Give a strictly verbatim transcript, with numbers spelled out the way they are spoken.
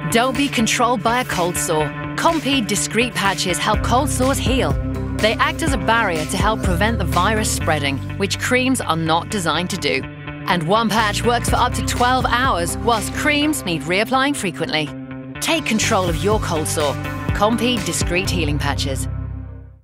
Don't be controlled by a cold sore. Compeed discreet patches help cold sores heal. They act as a barrier to help prevent the virus spreading, which creams are not designed to do. And one patch works for up to twelve hours, whilst creams need reapplying frequently. Take control of your cold sore. Compeed discreet healing patches.